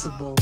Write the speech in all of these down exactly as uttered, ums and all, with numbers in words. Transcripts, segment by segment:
possible.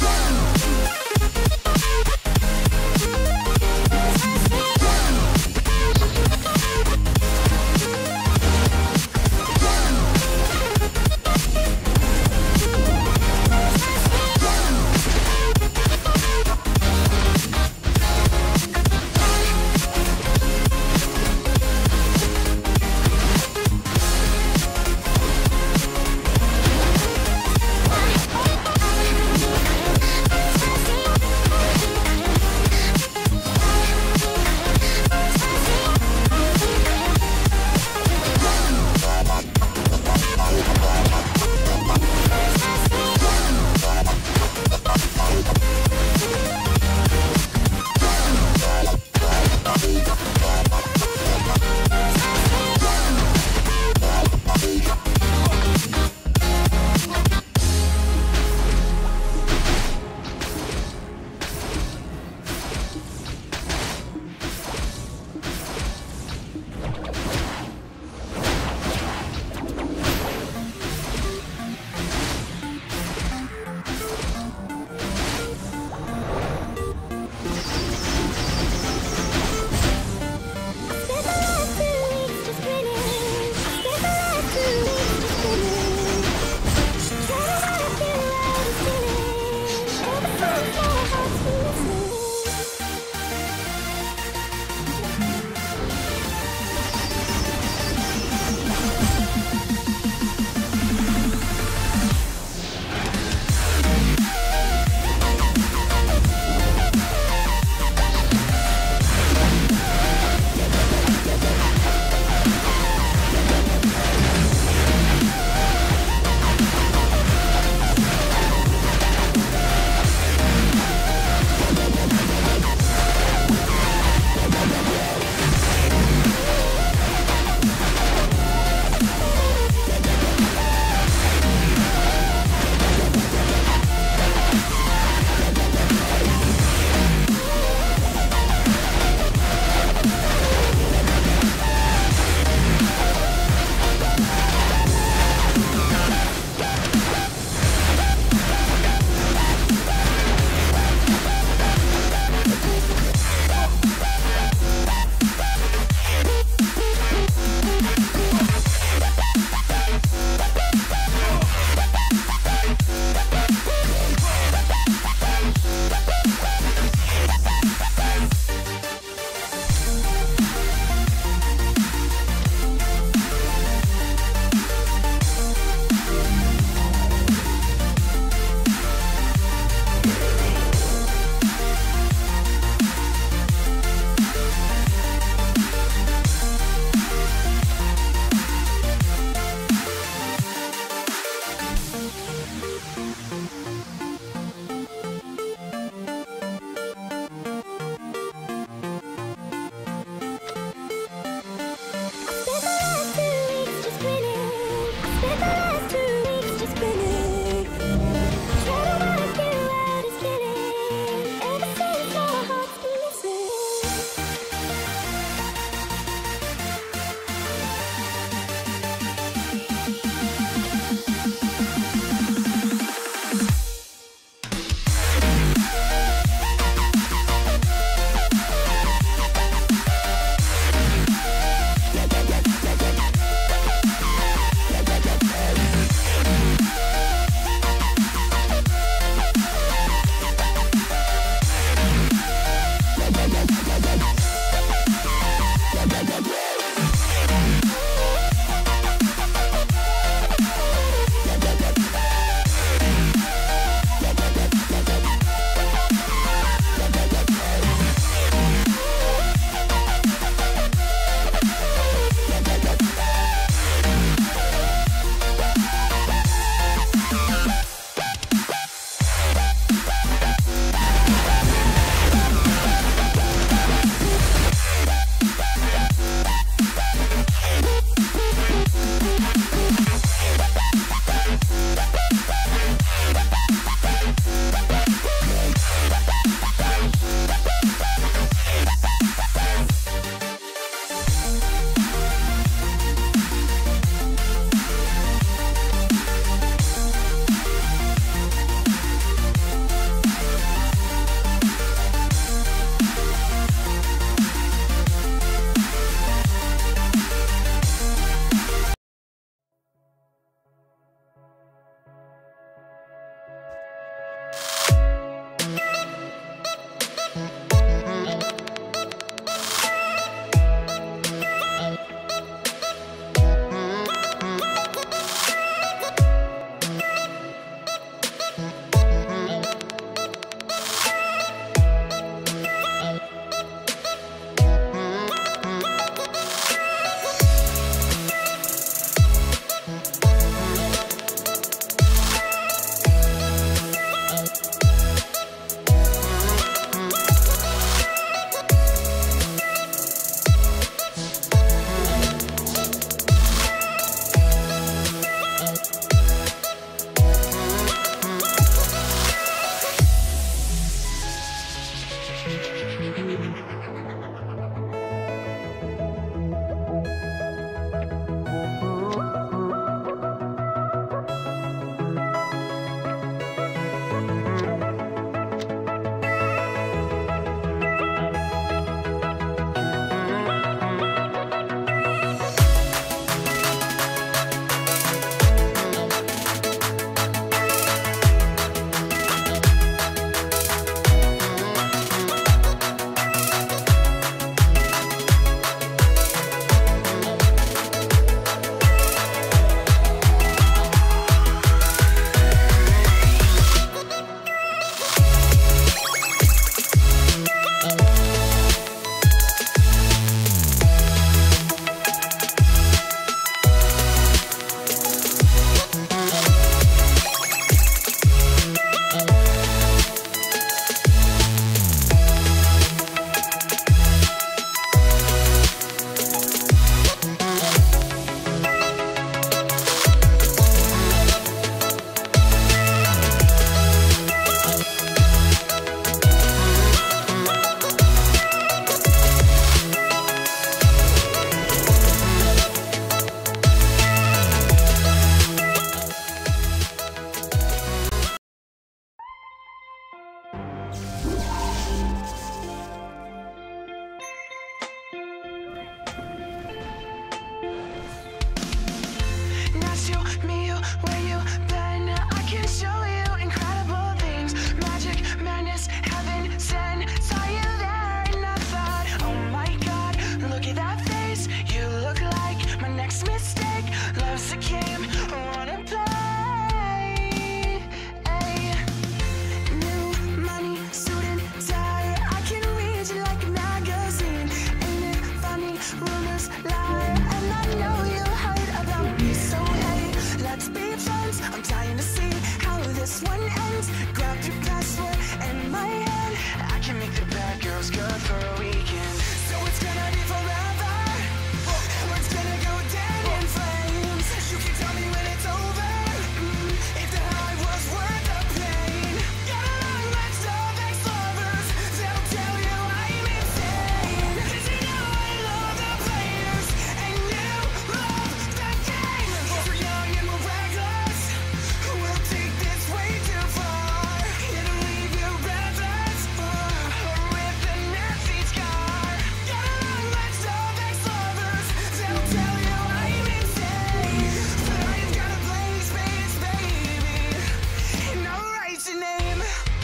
friends. Grab your passport and my hand. I can make the bad girls good for a weekend. So it's gonna be forever, or it's gonna go down in flames. You can tell me when it's over, mm, if the high was worth the pain. Got a long list of ex-lovers that'll tell you I'm insane. 'Cause you know I love the players and you love the game. 'Cause we're young and we're reckless, we'll take this way too far. It'll leave you breathless, uh, or with a nasty scar. Got a long list of ex-lovers that'll tell you I'm insane. But I ain't got a blank space, baby, and I'll write your name.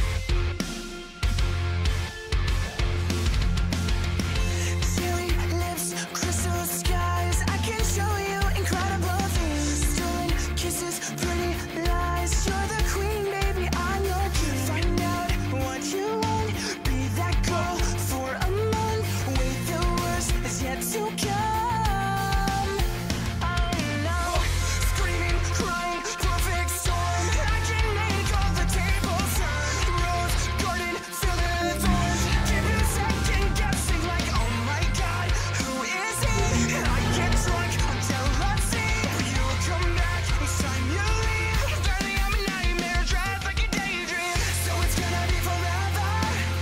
Cherry lips, crystal skies, I can show you incredible things. Stolen kisses, pretty lies, you're the queen, baby, I'm your king. Find out what you want, be that girl for a month. Wait, the worst is yet to come. Oh no, screaming, crying, perfect storm. I can make all the tables turn. Rose garden filled with thorns. Give you second guessing like, oh my god, who is he? And I get drunk until I see you come back each time you leave. Darling, I'm a nightmare, drive like a daydream. So it's gonna be forever,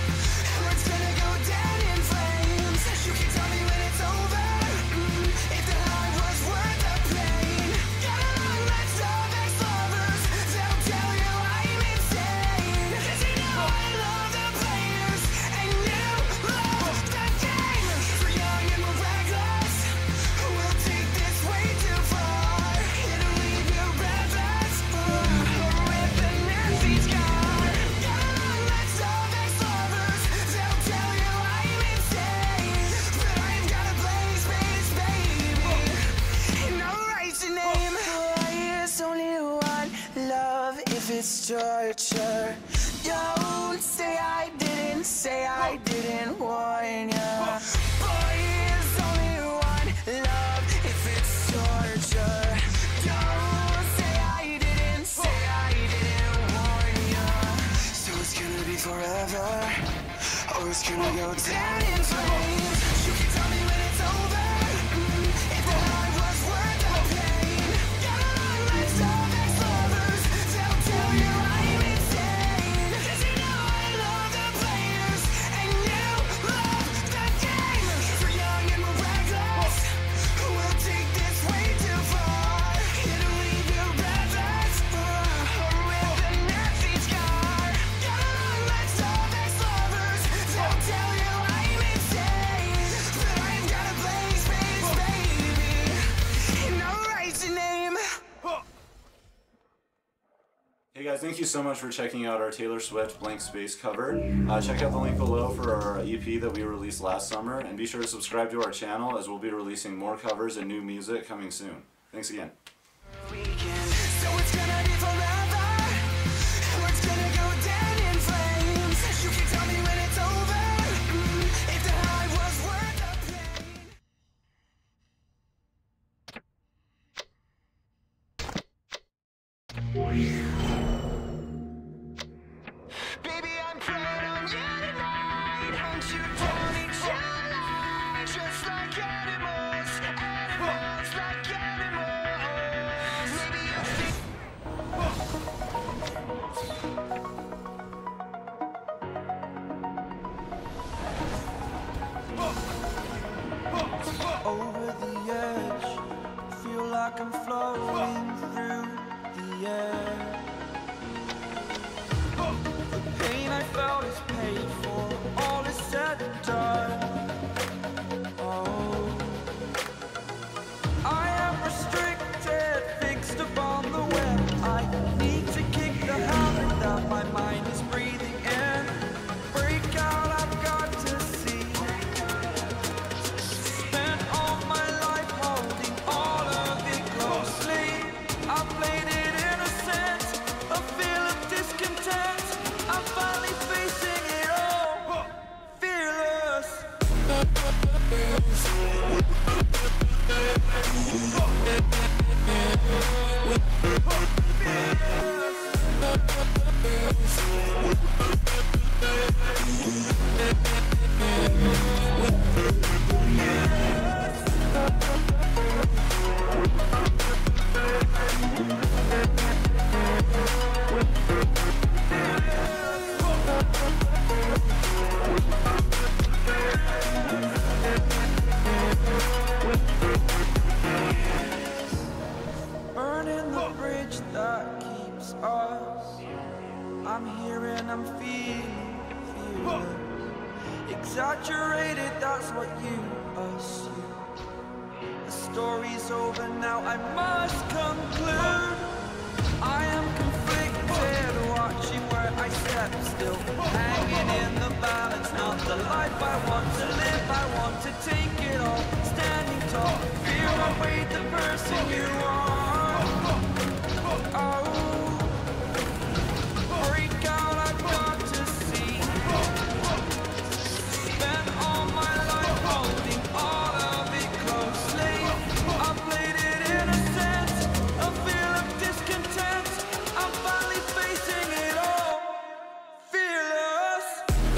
or it's gonna go down in flames. You can tell me when it's over, mm, if the high was worth the pain. Got a long list of ex-lovers that'll tell you I'm insane. 'Cause you know I love the players and you love the game. 'Cause we're young and we're reckless, we'll take this way too far. It'll leave you breathless, uh, or with a nasty scar. Got a long list of ex-lovers that'll tell you I'm insane. But I ain't got a blank space, baby, and I'll write your name. Boy, it's only one love if it's torture. Don't say I didn't, say I didn't warn ya. Boy, it's only one love if it's torture. Don't say I didn't, say I didn't warn ya. So it's gonna be forever, or it's gonna go down in flames. You can tell me when it's over, mm, if the high was worth the pain. Got a long list of ex-lovers that'll tell you I'm insane. 'Cause you know I love the players and you love the game. 'Cause we're young and we're reckless, we'll take this way too far. It'll leave you breathless, uh, or with a nasty scar. Got a long list of ex-lovers that'll tell you I'm insane. But I ain't got a blank space, baby, and I'll write your name. Hey guys, thank you so much for checking out our Taylor Swift Blank Space cover. Uh, check out the link below for our E P that we released last summer, and be sure to subscribe to our channel as we'll be releasing more covers and new music coming soon. Thanks again. Weekend. So it's gonna be forever, or it's gonna go down in flames. You can tell me when it's over, mm, if the high was worth the pain. Baby, I'm praying on you tonight. Won't you tell me tonight? Just like animals, animals like animals. Maybe you think over the edge, feel like I'm floating through the air. The pain I felt is paid for, all is said and done. Oh, I am restricted, fixed upon the web. I need to kick the habit that my mind is breathing in. Break out, I've got to see. Spent all my life holding all of it closely. I played it innocent. here and I'm feeling fearless. Exaggerated, that's what you assume. The story's over now, I must conclude. I am conflicted, watching where I step still, hanging in the balance, not the life I want to live. I want to take it all, standing tall, fear away the person you are. Oh, break out, I've got to see. Spent all my life holding all of it closely. I played it in a sense, a feel of discontent. I'm finally facing it all, fearless.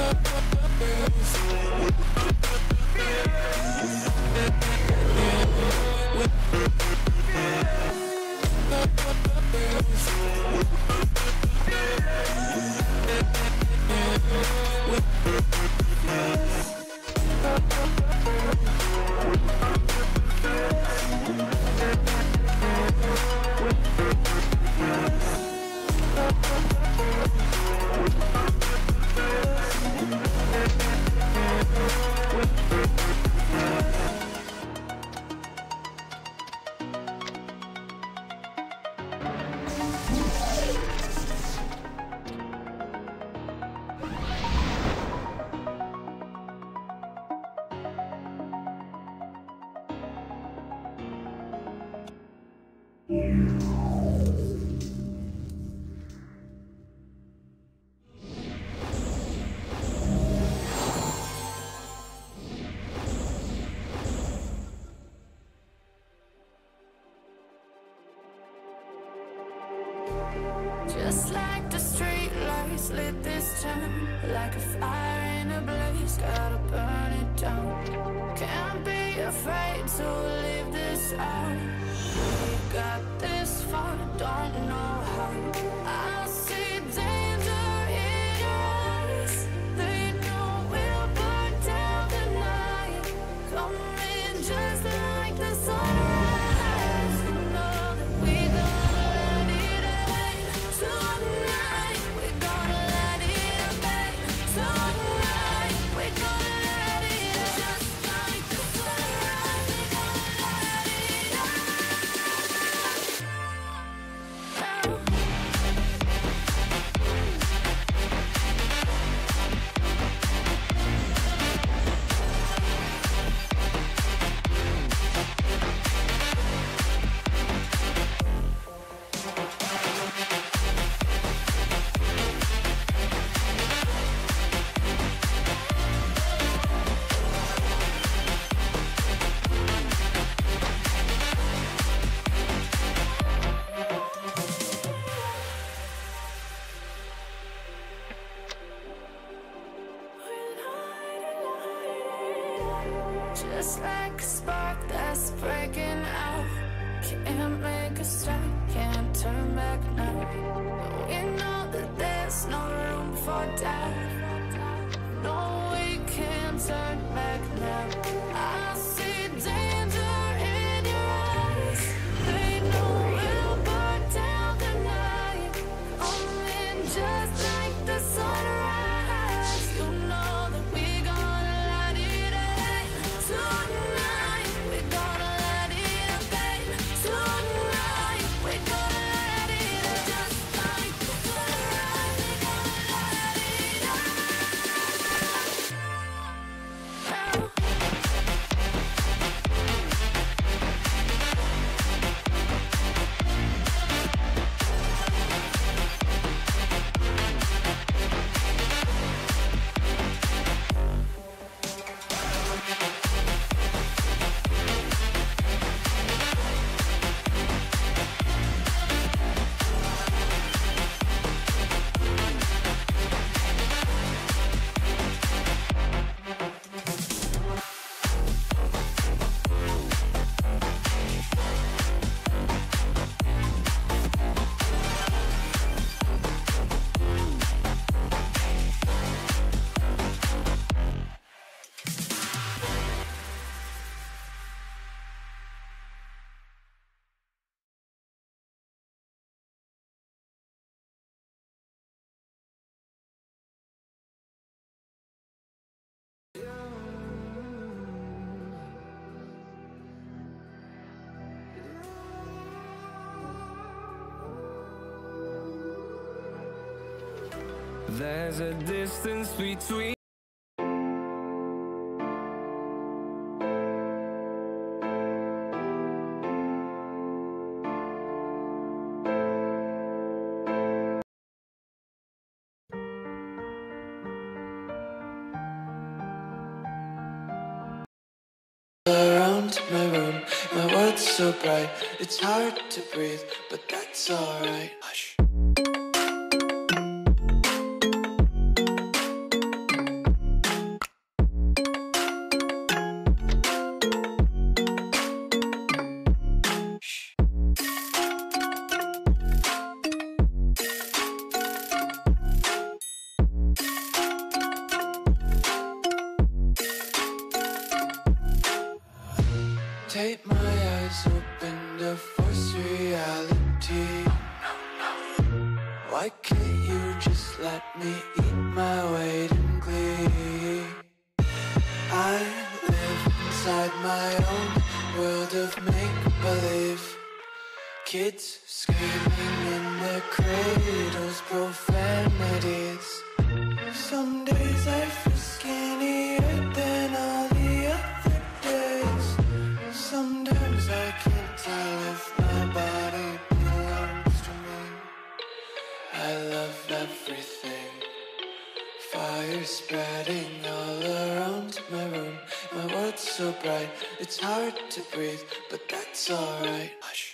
Just like the street lights lit this town, like a fire in a blaze, gotta burn it down. Can't be afraid to leave this out. We got this far, don't know how. I see danger in your eyes. They know we'll burn down the night. Coming just like the sunrise. You know that we gonna let it rain tonight. We gonna let it rain tonight. We gonna let it just like the sunrise. We gonna let it out. Just like a spark that's breaking out. Can't make a stop, can't turn back now. We know that there's no room for doubt. No, we can't turn back now. I see danger in your eyes. They know we'll burn down the night. Coming just like the sunrise. You know that we gonna let it rain tonight. We gonna let it rain tonight. We gonna let it just like the sunrise. We gonna let it out. There's a distance between. Around my room, my world's so bright, it's hard to breathe, but that's alright. Hush. Take my eyes open to force reality. Why can't you just let me eat my weight in glee? I live inside my own world of make-believe. Kids screaming in their cradles, profanities. Some days I feel skinnier than all the other days. Sometimes I can't tell if my body belongs to me. I love everything. Fire spreading all around my room. My world's so bright, it's hard to breathe, but that's alright. Hush.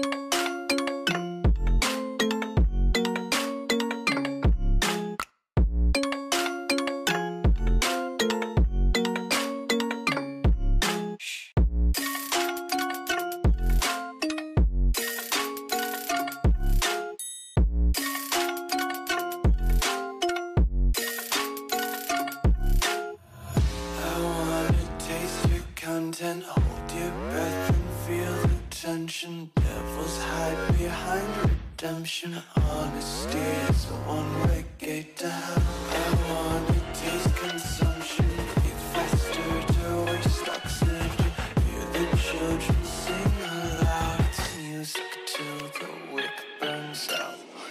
Content, hold your breath and feel the tension. Devils hide behind redemption. Honesty is a one-way gate to hell. I wanna taste consumption. Breathe faster to waste oxygen. Hear the children sing aloud. It's music till the wick burns out.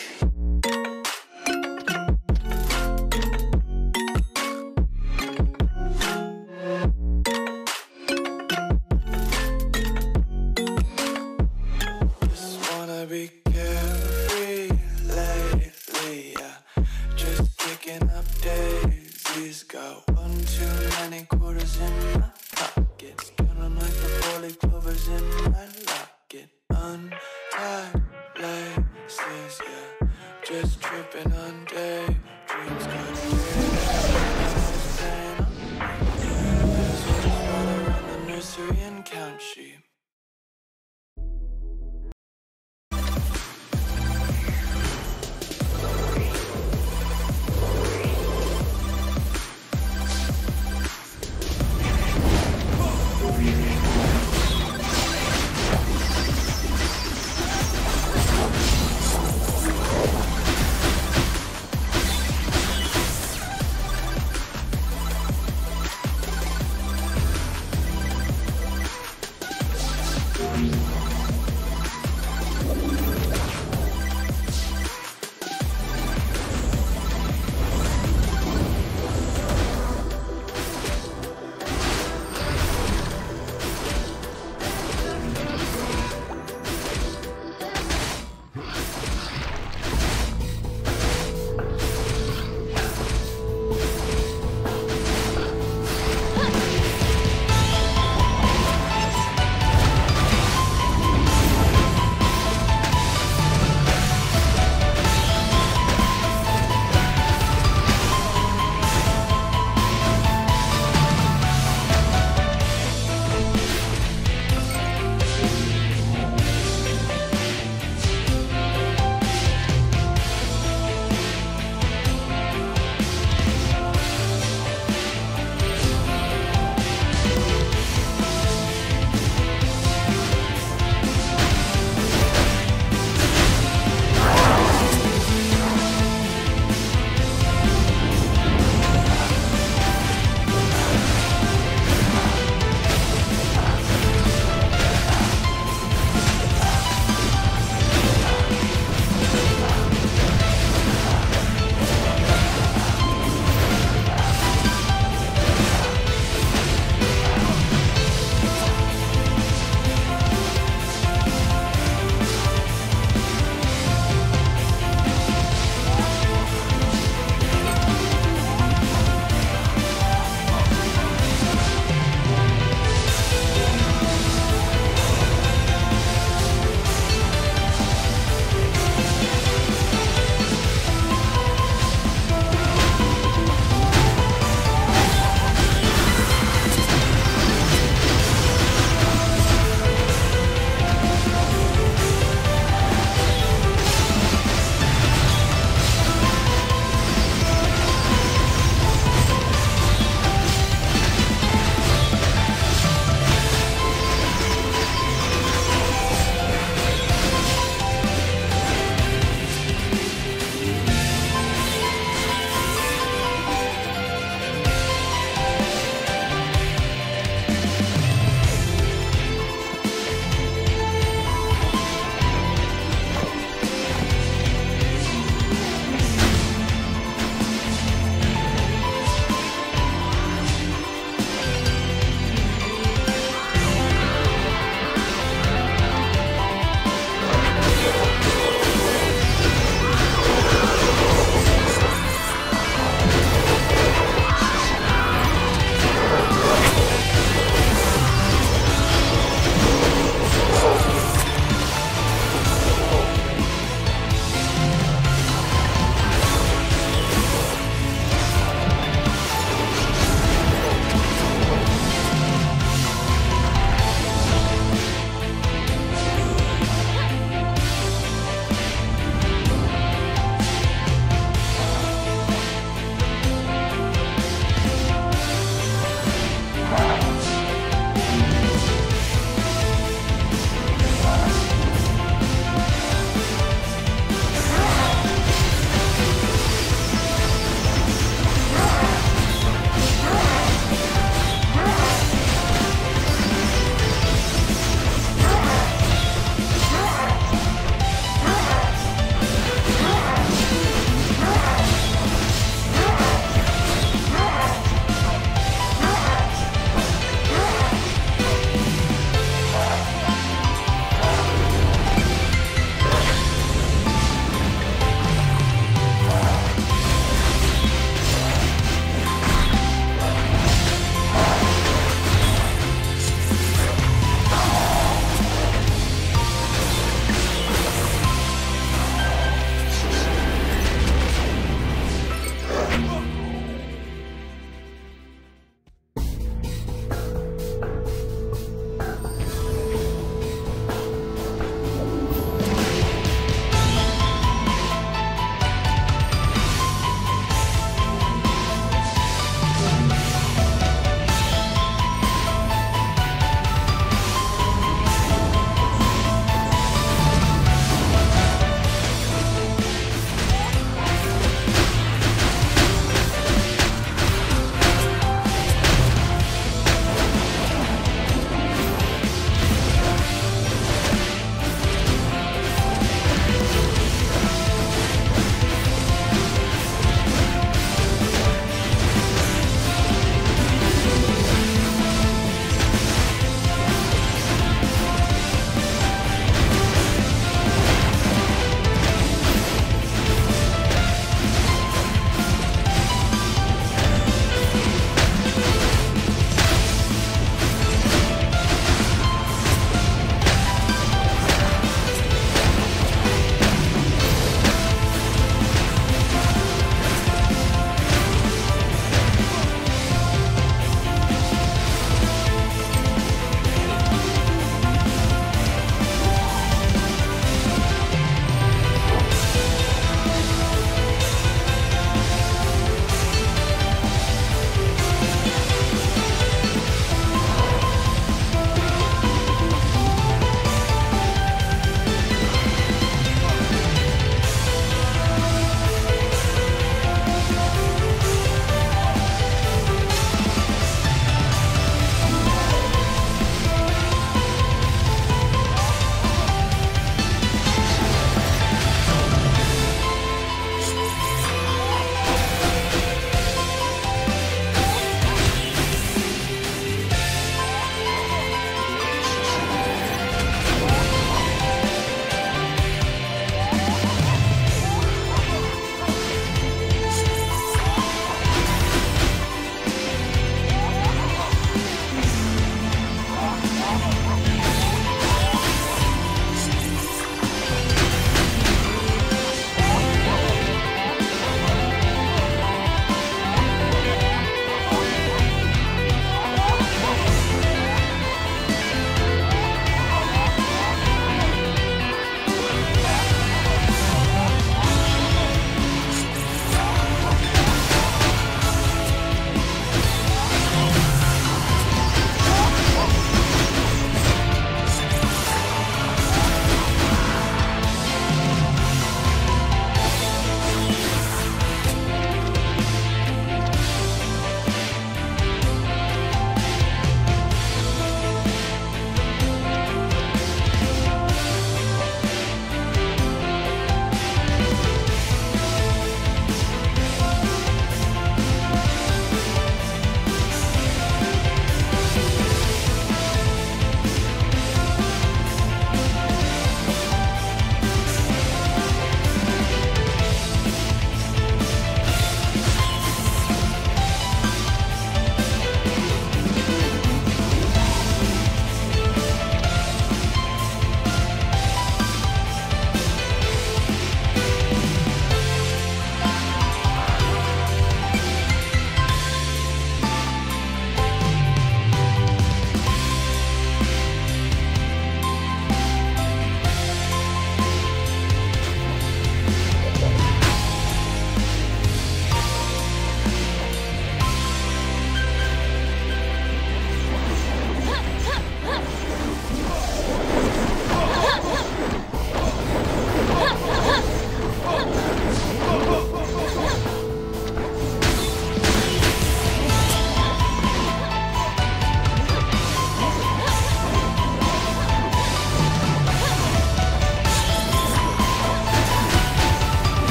Be carefree lately, yeah. Just picking up daisies. Got one too many quarters in my